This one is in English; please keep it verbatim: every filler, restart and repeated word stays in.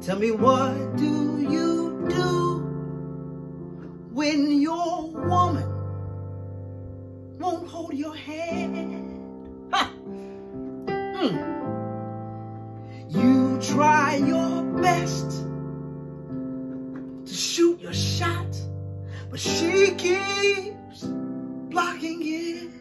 Tell me, what do you do when your woman won't hold your hand? Ha! Mm. You try your best to shoot your shot, but she keeps blocking it.